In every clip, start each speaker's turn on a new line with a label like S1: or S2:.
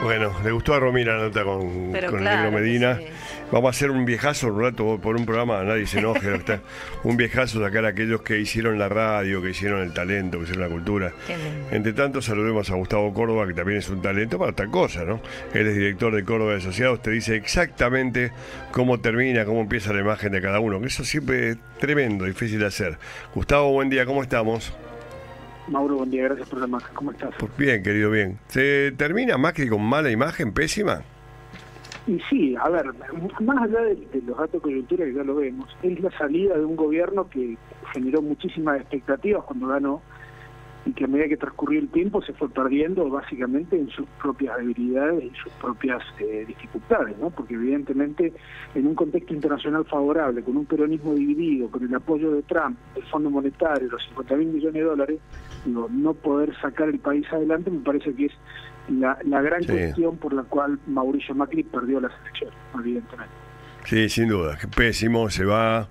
S1: Bueno, le gustó a Romina la nota con
S2: Pero
S1: el
S2: claro
S1: Negro
S2: que
S1: Medina.
S2: sí.
S1: Vamos a hacer un viejazo un rato por un programa, nadie se enoje. Un viejazo sacar a aquellos que hicieron la radio, que hicieron el talento, que hicieron la cultura.
S2: Qué lindo.
S1: Entre tanto, saludemos a Gustavo Córdoba, que también es un talento para otra cosa, ¿no? Él es director de Córdoba de Asociados, te dice exactamente cómo termina, cómo empieza la imagen de cada uno, que eso siempre es tremendo, difícil de hacer. Gustavo, buen día, ¿cómo estamos?
S3: Mauro, buen día, gracias por la imagen. ¿Cómo estás?
S1: Pues bien, querido, bien. ¿Se termina Macri con mala imagen, pésima?
S3: Y sí, a ver, más allá de los datos de coyuntura que ya lo vemos, es la salida de un gobierno que generó muchísimas expectativas cuando ganó y que a medida que transcurrió el tiempo se fue perdiendo básicamente en sus propias debilidades y sus propias dificultades, ¿no? Porque evidentemente en un contexto internacional favorable, con un peronismo dividido, con el apoyo de Trump, el Fondo Monetario, los 50.000 millones de dólares, digo, no poder sacar el país adelante me parece que es la gran cuestión por la cual Mauricio Macri perdió las elecciones, evidentemente. Sí,
S1: sin duda, que pésimo, se va.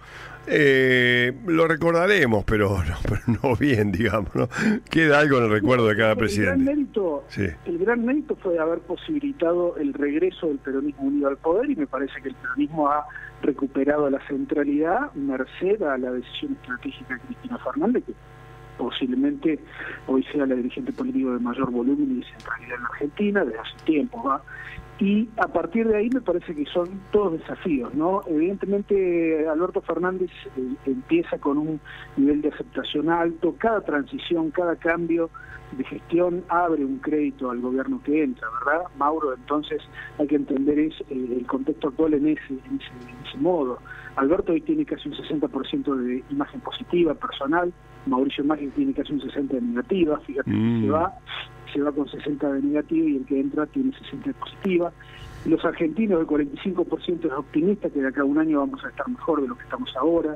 S1: Lo recordaremos, pero no bien, digamos, ¿no? Queda algo en el recuerdo de cada presidente.
S3: El gran mérito fue haber posibilitado el regreso del peronismo unido al poder, y me parece que el peronismo ha recuperado la centralidad merced a la decisión estratégica de Cristina Fernández, que posiblemente hoy sea la dirigente política de mayor volumen y centralidad en la Argentina, desde hace tiempo va. Y a partir de ahí me parece que son todos desafíos, ¿no? Evidentemente Alberto Fernández empieza con un nivel de aceptación alto, cada transición, cada cambio de gestión abre un crédito al gobierno que entra, ¿verdad, Mauro? Entonces hay que entender el contexto actual en ese modo. Alberto hoy tiene casi un 60% de imagen positiva, personal. Mauricio Macri tiene casi un 60% de negativa, fíjate que se va con 60 de negativa y el que entra tiene 60 de positiva. Los argentinos, el 45% es optimista, que de acá a un año vamos a estar mejor de lo que estamos ahora.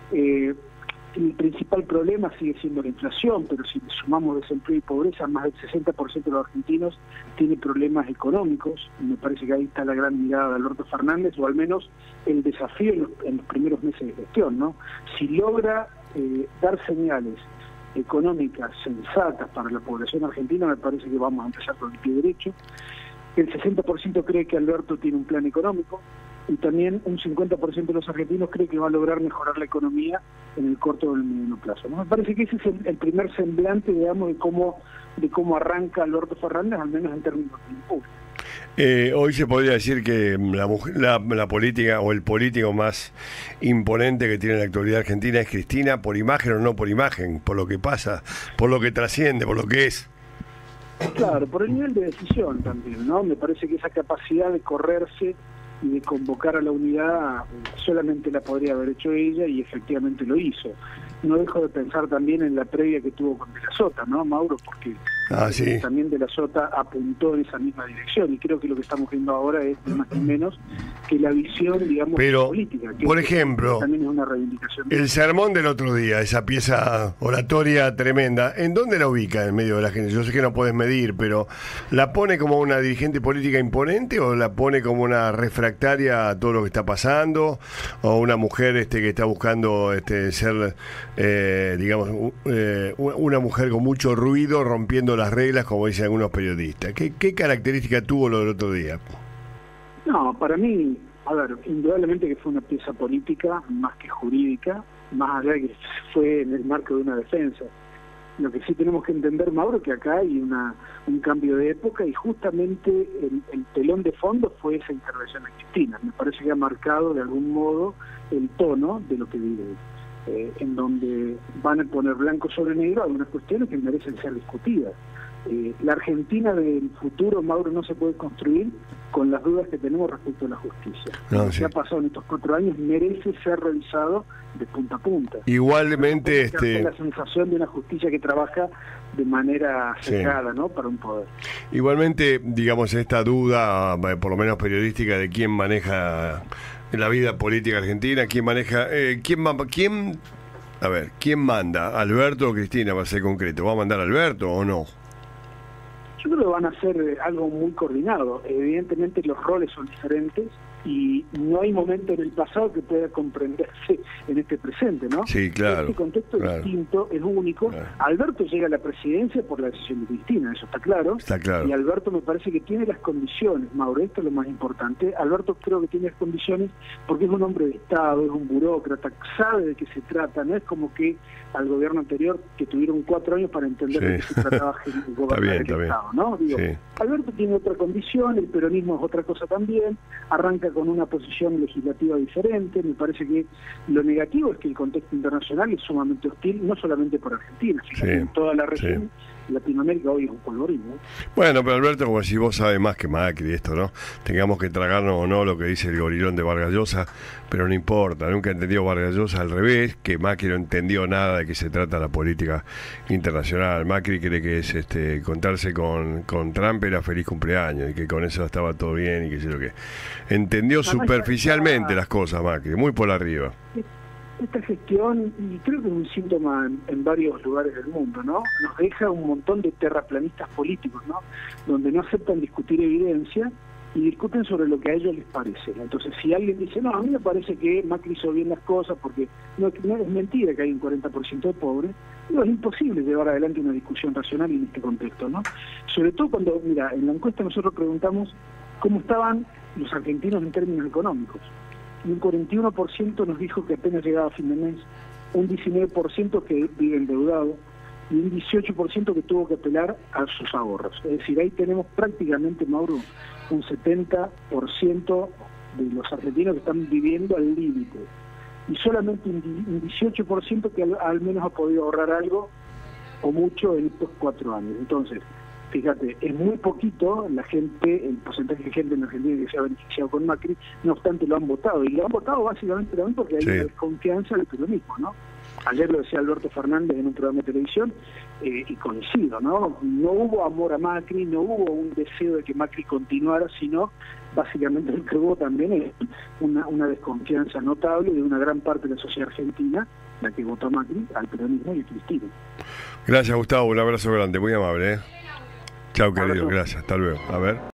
S3: El principal problema sigue siendo la inflación, pero si sumamos desempleo y pobreza, más del 60% de los argentinos tiene problemas económicos. Me parece que ahí está la gran mirada de Alberto Fernández, o al menos el desafío en los primeros meses de gestión, ¿no? Si logra dar señales económicas sensatas para la población argentina, me parece que vamos a empezar con el pie derecho. El 60% cree que Alberto tiene un plan económico, y también un 50% de los argentinos cree que va a lograr mejorar la economía en el corto o el mediano plazo, ¿no? Me parece que ese es el primer semblante, digamos, de cómo arranca Alberto Fernández, al menos en términos de impulso.
S1: Hoy se podría decir que la política o el político más imponente que tiene la actualidad argentina es Cristina, por imagen o no por imagen, por lo que pasa, por lo que trasciende, por lo que es.
S3: Claro, por el nivel de decisión también, ¿no? Me parece que esa capacidad de correrse y de convocar a la unidad solamente la podría haber hecho ella, y efectivamente lo hizo. No dejo de pensar también en la previa que tuvo con De la Sota, ¿no, Mauro? Porque también De la Sota apuntó en esa misma dirección, y creo que lo que estamos viendo ahora es ni más ni menos que la visión, digamos, política. Que
S1: por ejemplo,
S3: también es una reivindicación.
S1: El sermón del otro día, esa pieza oratoria tremenda, ¿en dónde la ubica en medio de la gente? Yo sé que no puedes medir, pero ¿la pone como una dirigente política imponente o la pone como una refractaria a todo lo que está pasando? ¿O una mujer que está buscando ser, digamos, una mujer con mucho ruido, rompiendo las reglas, como dicen algunos periodistas? ¿Qué característica tuvo lo del otro día?
S3: No, para mí, a ver, indudablemente que fue una pieza política más que jurídica, más allá de que fue en el marco de una defensa. Lo que sí tenemos que entender, Mauro, que acá hay un cambio de época, y justamente el telón de fondo fue esa intervención de Cristina. Me parece que ha marcado de algún modo el tono de lo que vive, en donde van a poner blanco sobre negro algunas cuestiones que merecen ser discutidas. La Argentina del futuro, Mauro, no se puede construir con las dudas que tenemos respecto a la justicia. Lo que ha pasado en estos 4 años merece ser revisado de punta a punta.
S1: Igualmente,
S3: la sensación de una justicia que trabaja de manera cerrada, ¿no?, para un poder.
S1: Igualmente, digamos, esta duda, por lo menos periodística, de quién maneja la vida política argentina, quién maneja, quién manda, Alberto o Cristina, para ser concreto. ¿Va a mandar Alberto o no?
S3: Yo creo que van a hacer algo muy coordinado. Evidentemente los roles son diferentes, y no hay momento en el pasado que pueda comprenderse en este presente, ¿no?
S1: Sí, claro.
S3: Este contexto es distinto, es único. Claro. Alberto llega a la presidencia por la decisión de Cristina, eso está claro.
S1: Está claro.
S3: Y Alberto me parece que tiene las condiciones, Mauro, esto es lo más importante. Alberto creo que tiene las condiciones porque es un hombre de Estado, es un burócrata, sabe de qué se trata, no es como que al gobierno anterior que tuvieron 4 años para entender de qué se trataba gobernar el Estado, ¿no? Digo, Alberto tiene otra condición, el peronismo es otra cosa también, arranca con una posición legislativa diferente. Me parece que lo negativo es que el contexto internacional es sumamente hostil, no solamente por Argentina, sino en toda la región. Latinoamérica hoy es un polvorín, ¿no?
S1: Bueno, pero Alberto, como si vos sabés más que Macri esto, ¿no? Tengamos que tragarnos o no lo que dice el gorilón de Vargas Llosa, pero no importa, nunca entendió Vargas Llosa al revés, que Macri no entendió nada de qué se trata la política internacional. Macri cree que es contarse con Trump era feliz cumpleaños y que con eso estaba todo bien y que sé lo que. Entendió superficialmente las cosas Macri, muy por arriba.
S3: Esta gestión, y creo que es un síntoma en varios lugares del mundo, ¿no? Nos deja un montón de terraplanistas políticos, ¿no? Donde no aceptan discutir evidencia y discuten sobre lo que a ellos les parece. Entonces, si alguien dice, no, a mí me parece que Macri hizo bien las cosas porque no es mentira que hay un 40% de pobres, es imposible llevar adelante una discusión racional en este contexto, ¿no? Sobre todo cuando, mira, en la encuesta nosotros preguntamos cómo estaban los argentinos en términos económicos. Y un 41% nos dijo que apenas llegaba a fin de mes, un 19% que vive endeudado y un 18% que tuvo que apelar a sus ahorros. Es decir, ahí tenemos prácticamente, Mauro, un 70% de los argentinos que están viviendo al límite. Y solamente un 18% que al menos ha podido ahorrar algo o mucho en estos 4 años. Entonces, fíjate, es muy poquito la gente, el porcentaje de gente en Argentina que se ha beneficiado con Macri, no obstante lo han votado, y lo han votado básicamente también porque hay una desconfianza del peronismo, ¿no? Ayer lo decía Alberto Fernández en un programa de televisión, y coincido, ¿no? No hubo amor a Macri, no hubo un deseo de que Macri continuara, sino básicamente lo que hubo también es una desconfianza notable de una gran parte de la sociedad argentina, la que votó a Macri, al peronismo y a Cristina.
S1: Gracias, Gustavo, un abrazo grande, muy amable, Chao, querido, gracias, hasta luego. A ver.